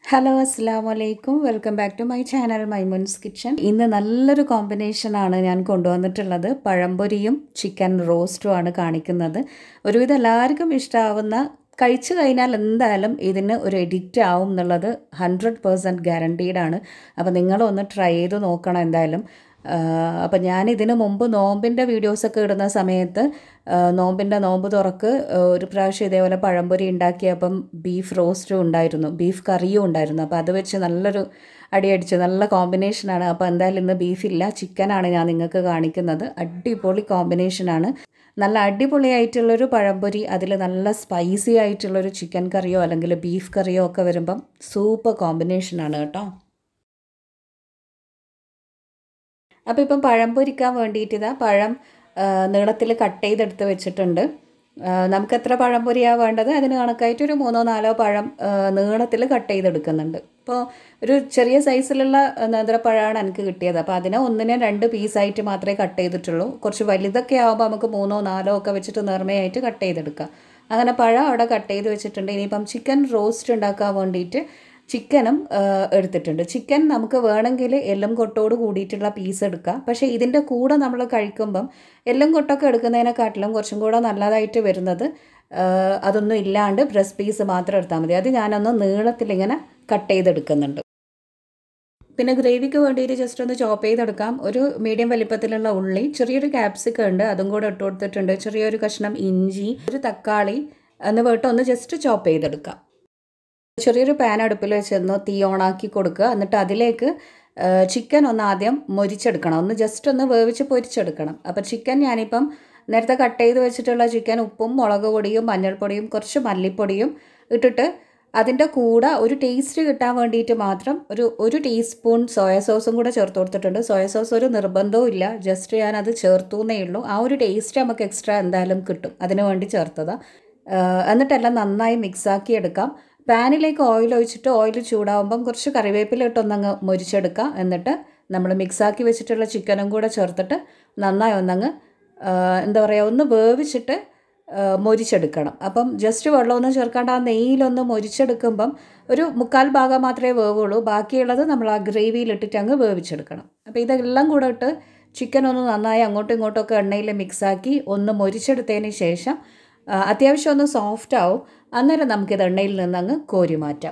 Hello അസ്സലാമു അലൈക്കും welcome back to my channel Maimoon's kitchen. ഇന്ന് നല്ലൊരു കോമ്പിനേഷനാണ് ഞാൻ കൊണ്ടുവന്നിട്ടുള്ളത്. പഴംപൊരിയും ചിക്കൻ റോസ്റ്റും ആണ് കാണിക്കുന്നത്. ഒരുവിധം എല്ലാവർക്കും ഇഷ്ടമാവുന്ന, കഴിച്ചു കഴിഞ്ഞാൽ എന്തായാലും ഇതിന് ഒരു എഡിക്റ്റ് ആവും എന്നുള്ളത് 100% ഗ്യാരണ്ടീഡ് ആണ്. അപ്പോൾ നിങ്ങളൊന്ന് ട്രൈ ചെയ്ത് നോക്കണം എന്തായാലും. അപ്പം ഞാനിതിന് മുമ്പ് നോമ്പിൻ്റെ വീഡിയോസൊക്കെ ഇടുന്ന സമയത്ത് നോമ്പ് തുറക്ക് ഒരു പ്രാവശ്യം ഇതേപോലെ പഴംപൊരി ഉണ്ടാക്കിയപ്പം ബീഫ് റോസ്റ്റും ഉണ്ടായിരുന്നു, ബീഫ് കറിയും ഉണ്ടായിരുന്നു. അപ്പോൾ അത് വെച്ച് നല്ലൊരു അടിയടിച്ച് നല്ല കോമ്പിനേഷനാണ്. അപ്പോൾ എന്തായാലും ഇന്ന് ബീഫില്ല, ചിക്കനാണ് ഞാൻ നിങ്ങൾക്ക് കാണിക്കുന്നത്. അടിപൊളി കോമ്പിനേഷനാണ്. നല്ല അടിപൊളിയായിട്ടുള്ളൊരു പഴംപൊരി, അതിൽ നല്ല സ്പൈസി ആയിട്ടുള്ളൊരു ചിക്കൻ കറിയോ അല്ലെങ്കിൽ ബീഫ് കറിയോ ഒക്കെ വരുമ്പം സൂപ്പർ കോമ്പിനേഷനാണ് കേട്ടോ. അപ്പോൾ ഇപ്പം പഴം പൊരിക്കാൻ വേണ്ടിയിട്ട് ഇതാ പഴം നീളത്തിൽ കട്ട് ചെയ്തെടുത്ത് വെച്ചിട്ടുണ്ട്. നമുക്ക് എത്ര പഴം പൊരിയാണ് വേണ്ടത് അതിന് കണക്കായിട്ട് ഒരു 3-4 പഴം നീളത്തിൽ കട്ട് ചെയ്തെടുക്കുന്നുണ്ട്. ഇപ്പോൾ ഒരു ചെറിയ സൈസിലുള്ള നേന്ത്രപ്പഴമാണ് എനിക്ക് കിട്ടിയത്. അപ്പോൾ അതിനെ 1-2 പീസായിട്ട് മാത്രമേ കട്ട് ചെയ്തിട്ടുള്ളൂ. കുറച്ച് വലുതൊക്കെ ആകുമ്പോൾ നമുക്ക് 3-4 ഒക്കെ വെച്ചിട്ട് നേർമയായിട്ട് കട്ട് ചെയ്തെടുക്കാം. അങ്ങനെ പഴം അവിടെ കട്ട് ചെയ്ത് വെച്ചിട്ടുണ്ട്. ഇനിയിപ്പം ചിക്കൻ റോസ്റ്റ് ഉണ്ടാക്കാൻ വേണ്ടിയിട്ട് ചിക്കനും എടുത്തിട്ടുണ്ട്. ചിക്കൻ നമുക്ക് വേണമെങ്കിൽ എല്ലും കൊട്ടോട് കൂടിയിട്ടുള്ള പീസ് എടുക്കാം. പക്ഷേ ഇതിൻ്റെ കൂടെ നമ്മൾ കഴിക്കുമ്പം എല്ലും കൊട്ടൊക്കെ എടുക്കുന്നതിനെക്കാട്ടിലും കുറച്ചും കൂടെ നല്ലതായിട്ട് വരുന്നത് അതൊന്നും ഇല്ലാണ്ട് ബ്രസ്റ്റ് പീസ് മാത്രം എടുത്താൽ മതി. അത് ഞാനൊന്ന് നീളത്തിലിങ്ങനെ കട്ട് ചെയ്തെടുക്കുന്നുണ്ട്. പിന്നെ ഗ്രേവിക്ക് വേണ്ടിയിട്ട് ജസ്റ്റ് ഒന്ന് ചോപ്പ് ചെയ്തെടുക്കാം. ഒരു മീഡിയം വലിപ്പത്തിലുള്ള ഉള്ളി, ചെറിയൊരു ക്യാപ്സിക്കം ഉണ്ട്, അതും കൂടെ ഇട്ട് കൊടുത്തിട്ടുണ്ട്. ചെറിയൊരു കഷ്ണം ഇഞ്ചി, ഒരു തക്കാളി എന്നിവ ഒന്ന് ജസ്റ്റ് ചോപ്പ് ചെയ്തെടുക്കാം. ചെറിയൊരു പാൻ അടുപ്പിൽ വെച്ചൊന്ന് തീ ഓണാക്കി കൊടുക്കുക. എന്നിട്ട് അതിലേക്ക് ചിക്കൻ ഒന്ന് ആദ്യം മൊരിച്ചെടുക്കണം, ഒന്ന് ജസ്റ്റ് ഒന്ന് വേവിച്ച് പൊരിച്ചെടുക്കണം. അപ്പോൾ ചിക്കൻ ഞാനിപ്പം നേരത്തെ കട്ട് ചെയ്ത് വെച്ചിട്ടുള്ള ചിക്കൻ ഉപ്പും മുളക് പൊടിയും മഞ്ഞൾപ്പൊടിയും കുറച്ച് മല്ലിപ്പൊടിയും ഇട്ടിട്ട് അതിൻ്റെ കൂടെ ഒരു ടേസ്റ്റ് കിട്ടാൻ വേണ്ടിയിട്ട് മാത്രം ഒരു ടീസ്പൂൺ സോയാ സോസും കൂടെ ചേർത്ത് കൊടുത്തിട്ടുണ്ട്. സോയാ സോസ് ഒരു നിർബന്ധവും ഇല്ല, ജസ്റ്റ് ഞാനത് ചേർത്തു എന്നേ ഉള്ളൂ. ആ ഒരു ടേസ്റ്റ് നമുക്ക് എക്സ്ട്രാ എന്തായാലും കിട്ടും, അതിന് വേണ്ടി ചേർത്തതാണ്. എന്നിട്ടെല്ലാം നന്നായി മിക്സാക്കി എടുക്കാം. പാനിലേക്ക് ഓയിൽ ഒഴിച്ചിട്ട് ഓയിൽ ചൂടാവുമ്പം കുറച്ച് കറിവേപ്പില ഇട്ടൊന്നങ്ങ് മൊരിച്ചെടുക്കാം. എന്നിട്ട് നമ്മൾ മിക്സാക്കി വെച്ചിട്ടുള്ള ചിക്കനും കൂടെ ചേർത്തിട്ട് നന്നായി ഒന്നങ്ങ് എന്താ പറയുക, ഒന്ന് വേവിച്ചിട്ട് മൊരിച്ചെടുക്കണം. അപ്പം ജസ്റ്റ് വെള്ളമൊന്നും ചേർക്കാണ്ട് ആ നെയ്യിലൊന്ന് മൊരിച്ചെടുക്കുമ്പം ഒരു 1/4 ഭാഗം മാത്രമേ വേവുള്ളൂ. ബാക്കിയുള്ളത് നമ്മൾ ആ ഗ്രേവിയിലിട്ടിട്ട് അങ്ങ് വേവിച്ചെടുക്കണം. അപ്പോൾ ഇതെല്ലാം കൂടെ ഇട്ട് ചിക്കൻ ഒന്ന് നന്നായി അങ്ങോട്ടും ഇങ്ങോട്ടൊക്കെ എണ്ണയിൽ മിക്സാക്കി ഒന്ന് മൊരിച്ചെടുത്തതിന് ശേഷം അത്യാവശ്യം ഒന്ന് സോഫ്റ്റ് ആവും. അന്നേരം നമുക്കിത് എണ്ണയിൽ നിന്നങ്ങ് കോരി മാറ്റാം.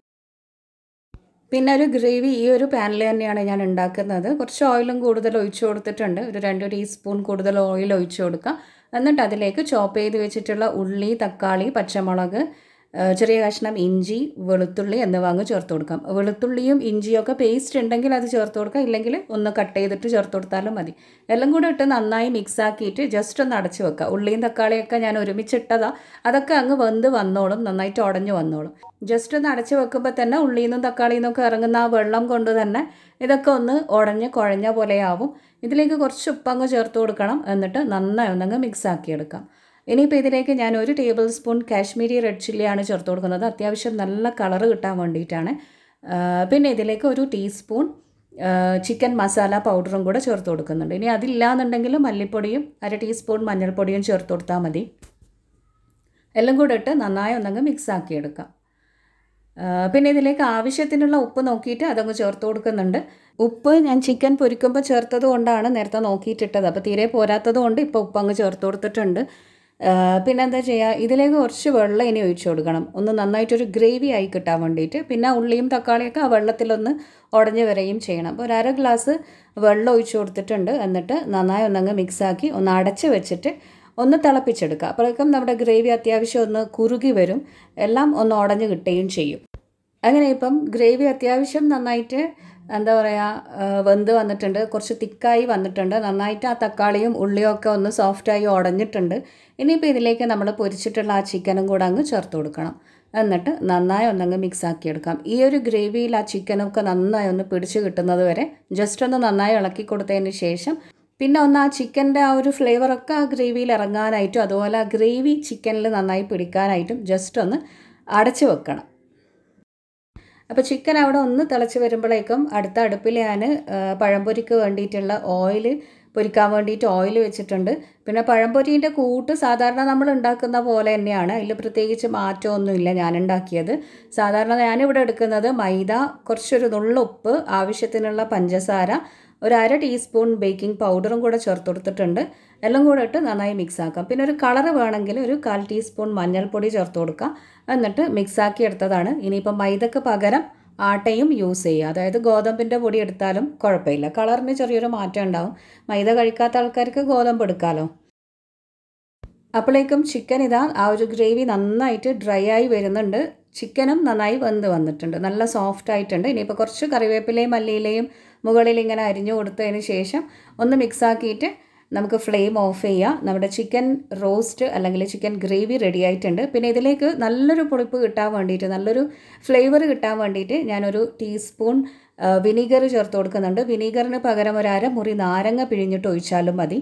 പിന്നെ ഒരു ഗ്രേവി ഈ ഒരു പാനിൽ തന്നെയാണ് ഞാൻ ഉണ്ടാക്കുന്നത്. കുറച്ച് ഓയിലും കൂടുതൽ ഒഴിച്ചു കൊടുത്തിട്ടുണ്ട്. ഒരു 2 ടീസ്പൂൺ കൂടുതൽ ഓയിൽ ഒഴിച്ചു കൊടുക്കാം. എന്നിട്ട് അതിലേക്ക് ചോപ്പ് ചെയ്ത് വെച്ചിട്ടുള്ള ഉള്ളി, തക്കാളി, പച്ചമുളക്, ചെറിയ കഷ്ണം ഇഞ്ചി, വെളുത്തുള്ളി എന്നിവ അങ്ങ് ചേർത്ത് കൊടുക്കാം. വെളുത്തുള്ളിയും ഇഞ്ചിയും ഒക്കെ പേസ്റ്റ് ഉണ്ടെങ്കിൽ അത് ചേർത്ത് കൊടുക്കാം, ഇല്ലെങ്കിൽ ഒന്ന് കട്ട് ചെയ്തിട്ട് ചേർത്ത് കൊടുത്താലും മതി. എല്ലാം കൂടെ ഇട്ട് നന്നായി മിക്സ് ആക്കിയിട്ട് ജസ്റ്റ് ഒന്ന് അടച്ച് വെക്കുക. ഉള്ളിയും തക്കാളിയൊക്കെ ഞാൻ ഒരുമിച്ചിട്ടതാണ്, അതൊക്കെ അങ്ങ് വെന്ത് വന്നോളും, നന്നായിട്ട് ഉടഞ്ഞു വന്നോളും. ജസ്റ്റ് ഒന്ന് അടച്ച് വെക്കുമ്പോൾ തന്നെ ഉള്ളിയിൽ നിന്നും തക്കാളിയിൽ നിന്നൊക്കെ ഇറങ്ങുന്ന ആ വെള്ളം കൊണ്ട് തന്നെ ഇതൊക്കെ ഒന്ന് ഉടഞ്ഞ് കുഴഞ്ഞ പോലെയാവും. ഇതിലേക്ക് കുറച്ച് ഉപ്പങ്ങ് ചേർത്ത് കൊടുക്കണം. എന്നിട്ട് നന്നായി ഒന്നങ്ങ് മിക്സ് ആക്കിയെടുക്കാം. ഇനിയിപ്പോൾ ഇതിലേക്ക് ഞാൻ 1 ടേബിൾ സ്പൂൺ കാശ്മീരി റെഡ് ചില്ലിയാണ് ചേർത്ത് കൊടുക്കുന്നത്. അത്യാവശ്യം നല്ല കളറ് കിട്ടാൻ വേണ്ടിയിട്ടാണ്. പിന്നെ ഇതിലേക്ക് 1 ടീസ്പൂൺ ചിക്കൻ മസാല പൗഡറും കൂടെ ചേർത്ത് കൊടുക്കുന്നുണ്ട്. ഇനി അതില്ലാന്നുണ്ടെങ്കിൽ മല്ലിപ്പൊടിയും 1/2 ടീസ്പൂൺ മഞ്ഞൾപ്പൊടിയും ചേർത്ത് കൊടുത്താൽ മതി. എല്ലാം കൂടെ ഇട്ട് നന്നായി ഒന്നങ്ങ് മിക്സ് ആക്കിയെടുക്കാം. പിന്നെ ഇതിലേക്ക് ആവശ്യത്തിനുള്ള ഉപ്പ് നോക്കിയിട്ട് അതങ്ങ് ചേർത്ത് കൊടുക്കുന്നുണ്ട്. ഉപ്പ് ഞാൻ ചിക്കൻ പൊരിക്കുമ്പോൾ ചേർത്തത് കൊണ്ടാണ് നേരത്തെ നോക്കിയിട്ടിട്ടത്. അപ്പോൾ തീരെ പോരാത്തത് കൊണ്ട് ഇപ്പോൾ ഉപ്പങ്ങ് ചേർത്ത് കൊടുത്തിട്ടുണ്ട്. പിന്നെ എന്താ ചെയ്യുക, ഇതിലേക്ക് കുറച്ച് വെള്ളം ഇനി ഒഴിച്ചു കൊടുക്കണം, ഒന്ന് നന്നായിട്ടൊരു ഗ്രേവി ആയി കിട്ടാൻ വേണ്ടിയിട്ട്. പിന്നെ ഉള്ളിയും തക്കാളിയൊക്കെ ആ വെള്ളത്തിലൊന്ന് ഉടഞ്ഞ് വരികയും ചെയ്യണം. അപ്പോൾ 1/2 ഗ്ലാസ് വെള്ളം ഒഴിച്ചു കൊടുത്തിട്ടുണ്ട്. എന്നിട്ട് നന്നായി ഒന്നങ്ങ് മിക്സാക്കി ഒന്ന് അടച്ച് വെച്ചിട്ട് ഒന്ന് തിളപ്പിച്ചെടുക്കുക. അപ്പോഴേക്കും നമ്മുടെ ഗ്രേവി അത്യാവശ്യം ഒന്ന് കുറുകി വരും, എല്ലാം ഒന്ന് ഉടഞ്ഞ് കിട്ടുകയും ചെയ്യും. അങ്ങനെ ഇപ്പം ഗ്രേവി അത്യാവശ്യം നന്നായിട്ട് എന്താ പറയുക വെന്ത് വന്നിട്ടുണ്ട്, കുറച്ച് തിക്കായി വന്നിട്ടുണ്ട്. നന്നായിട്ട് ആ തക്കാളിയും ഉള്ളിയും ഒക്കെ ഒന്ന് സോഫ്റ്റായി ഉടഞ്ഞിട്ടുണ്ട്. ഇനിയിപ്പോൾ ഇതിലേക്ക് നമ്മൾ പൊരിച്ചിട്ടുള്ള ആ ചിക്കനും കൂടെ അങ്ങ് ചേർത്ത് കൊടുക്കണം. എന്നിട്ട് നന്നായി ഒന്നങ്ങ് മിക്സ് ആക്കിയെടുക്കാം. ഈ ഒരു ഗ്രേവിയിൽ ആ ചിക്കനൊക്കെ നന്നായി ഒന്ന് പിടിച്ച് കിട്ടുന്നത് വരെ ജസ്റ്റ് ഒന്ന് നന്നായി ഇളക്കി കൊടുത്തതിന് ശേഷം പിന്നെ ഒന്ന് ആ ചിക്കൻ്റെ ആ ഒരു ഫ്ലേവറൊക്കെ ആ ഗ്രേവിയിൽ ഇറങ്ങാനായിട്ടും അതുപോലെ ആ ഗ്രേവി ചിക്കനിൽ നന്നായി പിടിക്കാനായിട്ടും ജസ്റ്റ് ഒന്ന് അടച്ച് വെക്കണം. അപ്പോൾ ചിക്കൻ അവിടെ ഒന്ന് തിളച്ച് വരുമ്പോഴേക്കും അടുത്ത അടുപ്പിൽ ഞാൻ പഴംപൊരിക്ക് വേണ്ടിയിട്ടുള്ള ഓയിൽ പൊരിക്കാൻ വേണ്ടിയിട്ട് ഓയിൽ വെച്ചിട്ടുണ്ട്. പിന്നെ പഴംപൊരീൻ്റെ കൂട്ട് സാധാരണ നമ്മൾ ഉണ്ടാക്കുന്ന പോലെ തന്നെയാണ്, അതിൽ പ്രത്യേകിച്ച് മാറ്റമൊന്നുമില്ല ഞാൻ ഉണ്ടാക്കിയത്. സാധാരണ ഞാനിവിടെ എടുക്കുന്നത് മൈദ, കുറച്ചൊരു നുള്ളുപ്പ്, ആവശ്യത്തിനുള്ള പഞ്ചസാര, ഒരു 1/2 ടീസ്പൂൺ ബേക്കിംഗ് പൗഡറും കൂടെ ചേർത്ത് കൊടുത്തിട്ടുണ്ട്. എല്ലാം കൂടെ ഇട്ട് നന്നായി മിക്സ് ആക്കാം. പിന്നെ ഒരു കളർ വേണമെങ്കിൽ ഒരു 1/4 ടീസ്പൂൺ മഞ്ഞൾപ്പൊടി ചേർത്ത് കൊടുക്കാം. എന്നിട്ട് മിക്സാക്കി എടുത്തതാണ്. ഇനിയിപ്പോൾ മൈദക്ക് പകരം ആട്ടയും യൂസ് ചെയ്യുക, അതായത് ഗോതമ്പിൻ്റെ പൊടി എടുത്താലും കുഴപ്പമില്ല. കളറിന് ചെറിയൊരു മാറ്റം ഉണ്ടാവും. മൈദ കഴിക്കാത്ത ആൾക്കാർക്ക് ഗോതമ്പ് എടുക്കാമല്ലോ. അപ്പോഴേക്കും ചിക്കൻ ഇതാ ആ ഒരു ഗ്രേവി നന്നായിട്ട് ഡ്രൈ ആയി വരുന്നുണ്ട്. ചിക്കനും നന്നായി വെന്ത് വന്നിട്ടുണ്ട്, നല്ല സോഫ്റ്റ് ആയിട്ടുണ്ട്. ഇനിയിപ്പോൾ കുറച്ച് കറിവേപ്പിലയും മല്ലിയിലയും മുകളിൽ ഇങ്ങനെ അരിഞ്ഞു കൊടുത്തതിന് ശേഷം ഒന്ന് മിക്സാക്കിയിട്ട് നമുക്ക് ഫ്ലെയിം ഓഫ് ചെയ്യാം. നമ്മുടെ ചിക്കൻ റോസ്റ്റ് അല്ലെങ്കിൽ ചിക്കൻ ഗ്രേവി റെഡി ആയിട്ടുണ്ട്. പിന്നെ ഇതിലേക്ക് നല്ലൊരു പുളിപ്പ് കിട്ടാൻ വേണ്ടിയിട്ട്, നല്ലൊരു ഫ്ലേവർ കിട്ടാൻ വേണ്ടിയിട്ട് ഞാനൊരു ടീസ്പൂൺ വിനീഗർ ചേർത്ത് കൊടുക്കുന്നുണ്ട്. വിനീഗറിന് പകരം ഒരു 1/2 മുറി നാരങ്ങ പിഴിഞ്ഞിട്ട് ഒഴിച്ചാലും മതി.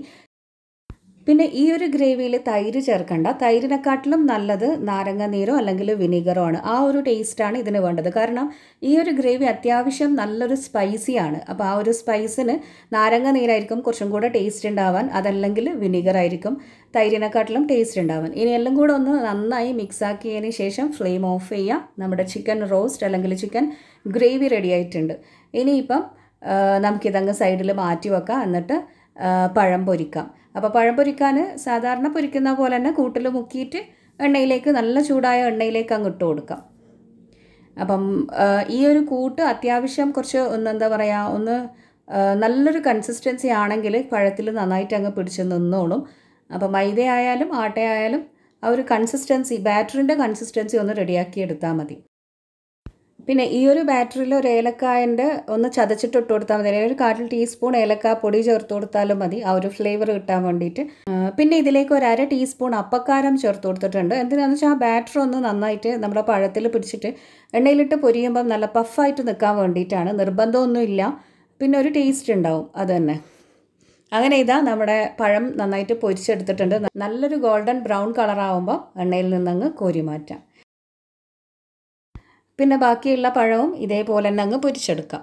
പിന്നെ ഈ ഒരു ഗ്രേവിയിൽ തൈര് ചേർക്കണ്ട. തൈരിനെക്കാട്ടിലും നല്ലത് നാരങ്ങ നീരോ അല്ലെങ്കിൽ വിനീഗറോ ആണ്. ആ ഒരു ടേസ്റ്റാണ് ഇതിന് വേണ്ടത്. കാരണം ഈ ഒരു ഗ്രേവി അത്യാവശ്യം നല്ലൊരു സ്പൈസിയാണ്. അപ്പോൾ ആ ഒരു സ്പൈസിന് നാരങ്ങ നീരായിരിക്കും കുറച്ചും കൂടെ ടേസ്റ്റ് ഉണ്ടാവാൻ, അതല്ലെങ്കിൽ വിനീഗർ ആയിരിക്കും തൈരിനെക്കാട്ടിലും ടേസ്റ്റ് ഉണ്ടാവാൻ. ഇനി എല്ലാം കൂടെ ഒന്ന് നന്നായി മിക്സാക്കിയതിന് ശേഷം ഫ്ലെയിം ഓഫ് ചെയ്യുക. നമ്മുടെ ചിക്കൻ റോസ്റ്റ് അല്ലെങ്കിൽ ചിക്കൻ ഗ്രേവി റെഡി ആയിട്ടുണ്ട്. ഇനിയിപ്പം നമുക്കിതങ്ങ് സൈഡിൽ മാറ്റി വെക്കാം. എന്നിട്ട് പഴം പൊരിക്കാം. അപ്പോൾ പഴം പൊരിക്കാൻ സാധാരണ പൊരിക്കുന്ന പോലെ തന്നെ കൂട്ടിൽ മുക്കിയിട്ട് എണ്ണയിലേക്ക്, നല്ല ചൂടായ എണ്ണയിലേക്ക് അങ്ങ് ഇട്ട് കൊടുക്കാം. അപ്പം ഈ ഒരു കൂട്ട് അത്യാവശ്യം കുറച്ച് എന്താ പറയുക, നല്ലൊരു കൺസിസ്റ്റൻസി ആണെങ്കിൽ പഴത്തിൽ നന്നായിട്ട് അങ്ങ് പിടിച്ച് നിന്നോളും. അപ്പോൾ മൈദയായാലും ആട്ടയായാലും ആ ഒരു കൺസിസ്റ്റൻസി, ബാറ്ററിൻ്റെ കൺസിസ്റ്റൻസി ഒന്ന് റെഡിയാക്കി എടുത്താൽ മതി. പിന്നെ ഈ ഒരു ബാറ്ററിൽ ഒരു ഏലക്കായൻ്റെ ഒന്ന് ചതച്ചിട്ട് ഇട്ട് കൊടുത്താൽ മതി, അല്ലെങ്കിൽ ഒരു 1/4 ടീസ്പൂൺ ഏലക്കാ പൊടി ചേർത്ത് കൊടുത്താലും മതി, ആ ഒരു ഫ്ലേവർ കിട്ടാൻ വേണ്ടിയിട്ട്. പിന്നെ ഇതിലേക്ക് ഒരു 1/2 ടീസ്പൂൺ അപ്പക്കാരം ചേർത്ത് കൊടുത്തിട്ടുണ്ട്. എന്തിനാണെന്ന് വെച്ചാൽ ആ ബാറ്റർ ഒന്ന് നന്നായിട്ട് നമ്മുടെ പഴത്തിൽ പിടിച്ചിട്ട് എണ്ണയിലിട്ട് പൊരിയുമ്പം നല്ല പഫായിട്ട് നിൽക്കാൻ വേണ്ടിയിട്ടാണ്. നിർബന്ധമൊന്നുമില്ല, പിന്നെ ഒരു ടേസ്റ്റ് ഉണ്ടാവും, അത് തന്നെ. അങ്ങനെ ഇതാ നമ്മുടെ പഴം നന്നായിട്ട് പൊരിച്ചെടുത്തിട്ടുണ്ട്. നല്ലൊരു ഗോൾഡൻ ബ്രൗൺ കളറാവുമ്പോൾ എണ്ണയിൽ നിന്നങ്ങ് കോരി മാറ്റാം. പിന്നെ ബാക്കിയുള്ള പഴവും ഇതേപോലെ തന്നെ അങ്ങ് പൊരിച്ചെടുക്കാം.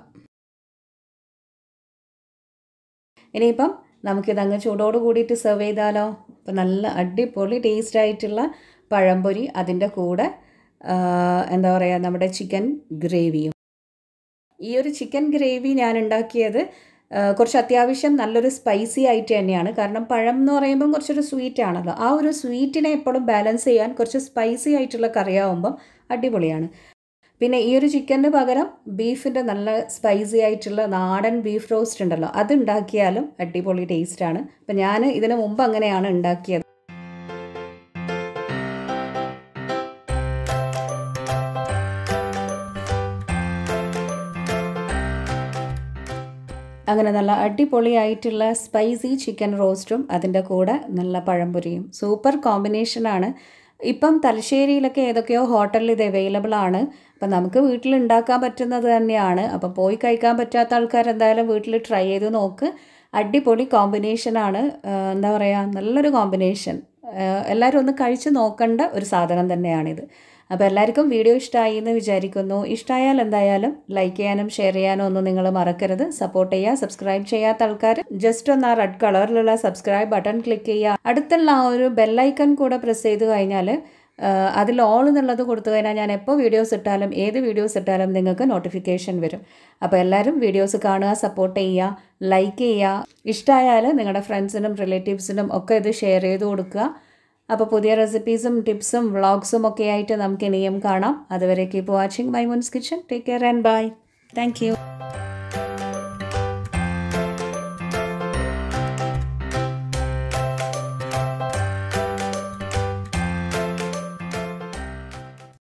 ഇനിയിപ്പം നമുക്കിതങ്ങ് ചൂടോട് കൂടിയിട്ട് സെർവ് ചെയ്താലോ. അപ്പം നല്ല അടിപൊളി ടേസ്റ്റ് ആയിട്ടുള്ള പഴംപൊരി, അതിൻ്റെ കൂടെ എന്താ പറയുക, നമ്മുടെ ചിക്കൻ ഗ്രേവിയും. ഈ ഒരു ചിക്കൻ ഗ്രേവി ഞാൻ ഉണ്ടാക്കിയത് കുറച്ച് അത്യാവശ്യം നല്ലൊരു സ്പൈസി ആയിട്ട് തന്നെയാണ്. കാരണം പഴം എന്ന് പറയുമ്പം കുറച്ചൊരു സ്വീറ്റ് ആണല്ലോ. ആ ഒരു സ്വീറ്റിനെ എപ്പോഴും ബാലൻസ് ചെയ്യാൻ കുറച്ച് സ്പൈസി ആയിട്ടുള്ള കറിയാവുമ്പം അടിപൊളിയാണ്. പിന്നെ ഈ ഒരു ചിക്കന് പകരം ബീഫിൻ്റെ നല്ല സ്പൈസി ആയിട്ടുള്ള നാടൻ ബീഫ് റോസ്റ്റ് ഉണ്ടല്ലോ, അത് ഉണ്ടാക്കിയാലും അടിപൊളി ടേസ്റ്റാണ്. അപ്പം ഞാൻ ഇതിന് മുമ്പ് അങ്ങനെയാണ് ഉണ്ടാക്കിയത്. അങ്ങനെ നല്ല അടിപൊളിയായിട്ടുള്ള സ്പൈസി ചിക്കൻ റോസ്റ്റും അതിൻ്റെ കൂടെ നല്ല പഴംപൊരിയും സൂപ്പർ കോമ്പിനേഷനാണ്. ഇപ്പം തലശ്ശേരിയിലൊക്കെ ഏതൊക്കെയോ ഹോട്ടലിൽ ഇത് അവൈലബിൾ ആണ്. അപ്പം നമുക്ക് വീട്ടിൽ ഉണ്ടാക്കാൻ പറ്റുന്നത് തന്നെയാണ്. അപ്പം പോയി കഴിക്കാൻ പറ്റാത്ത ആൾക്കാർ എന്തായാലും വീട്ടിൽ ട്രൈ ചെയ്ത് നോക്ക്. അടിപൊളി കോമ്പിനേഷനാണ്. എന്താ പറയുക, നല്ലൊരു കോമ്പിനേഷൻ. എല്ലാവരും ഒന്ന് കഴിച്ച് നോക്കേണ്ട ഒരു സാധനം തന്നെയാണിത്. അപ്പോൾ എല്ലാവർക്കും വീഡിയോ ഇഷ്ടമായി എന്ന് വിചാരിക്കുന്നു. ഇഷ്ടമായാൽ എന്തായാലും ലൈക്ക് ചെയ്യാനും ഷെയർ ചെയ്യാനും ഒന്നും നിങ്ങൾ മറക്കരുത്. സപ്പോർട്ട് ചെയ്യുക. സബ്സ്ക്രൈബ് ചെയ്യാത്ത ആൾക്കാർ ജസ്റ്റ് ഒന്ന് ആ റെഡ് കളറിലുള്ള സബ്സ്ക്രൈബ് ബട്ടൺ ക്ലിക്ക് ചെയ്യുക. അടുത്തുള്ള ആ ഒരു ബെല്ലൈക്കൺ കൂടെ പ്രസ് ചെയ്ത് കഴിഞ്ഞാൽ അതിൽ ഓൾ എന്നുള്ളത് കൊടുത്തു കഴിഞ്ഞാൽ ഞാൻ എപ്പോൾ വീഡിയോസ് ഇട്ടാലും ഏത് വീഡിയോസ് ഇട്ടാലും നിങ്ങൾക്ക് നോട്ടിഫിക്കേഷൻ വരും. അപ്പോൾ എല്ലാവരും വീഡിയോസ് കാണുക, സപ്പോർട്ട് ചെയ്യുക, ലൈക്ക് ചെയ്യുക. ഇഷ്ടമായാൽ നിങ്ങളുടെ ഫ്രണ്ട്സിനും റിലേറ്റീവ്സിനും ഒക്കെ ഇത് ഷെയർ ചെയ്ത് കൊടുക്കുക. അപ്പോൾ പുതിയ റെസിപ്പീസും ടിപ്സും വ്ളോഗ്സും ഒക്കെ ആയിട്ട് നമുക്ക് ഇനിയും കാണാം. അതുവരെ keep watching Maimoon's kitchen. Take care and bye. Thank U.